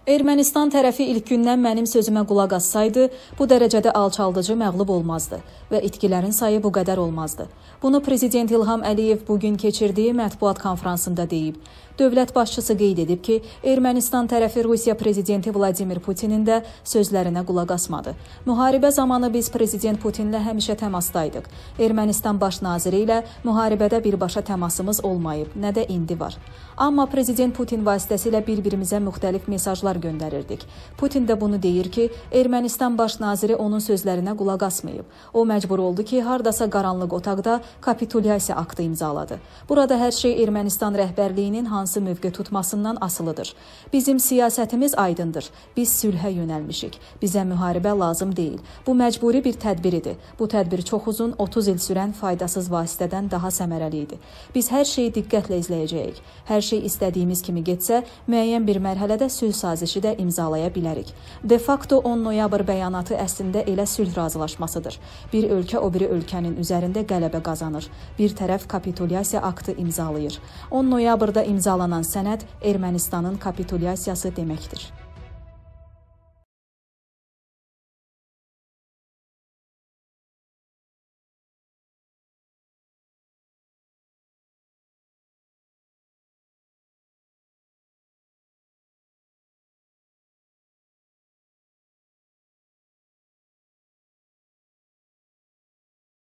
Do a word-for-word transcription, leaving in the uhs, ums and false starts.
Ermənistan tərəfi ilk gündən mənim sözümə qulaq assaydı, bu dərəcədə alçaldıcı məğlub olmazdı və itkilərin sayı bu qədər olmazdı. Bunu Prezident İlham Əliyev bugün keçirdiyi mətbuat konfransında deyib. Dövlət başçısı qeyd edib ki, Ermənistan tərəfi Rusiya Prezidenti Vladimir Putinin də sözlərinə qulaq asmadı. Müharibə zamanı biz Prezident Putinlə həmişə təmasdaydıq. Ermənistan baş naziri ilə müharibədə birbaşa təmasımız olmayıb, nə də indi var. Amma Prezident Putin vasitəsilə bir-birimizə müxtəlif mesajlar göndərirdik. Putin də bunu deyir ki, Ermənistan baş naziri onun sözlərinə qulaq asmayıb. O məcbur oldu ki, hardasa qaranlıq otaqda kapitulyasiya aktı imzaladı. Burada hər şey Ermənistan rəhbərliyinin hansı mövqe tutmasından asılıdır. Bizim siyasətimiz aydındır. Biz sülhə yönəlmişik. Bizə müharibə lazım deyil. Bu məcburi bir tədbir idi. Bu tədbir çox uzun, otuz il sürən faydasız vasitədən daha səmərəli idi. Biz hər şeyi diqqətlə izləyəcəyik. Hər şey istədiyimiz kimi getsə, müəyyən bir mərhələdə sülh sazişi də imzalaya bilərik. De facto on noyabr bəyanatı əslində elə sülh razılaşmasıdır. Bir ölkə o biri ölkənin üzərində qələbə qazanır. Bir tərəf kapitulyasiya aktı imzalayır. on noyabrda imzalanan sənəd Ermənistanın kapitulyasiyası deməkdir.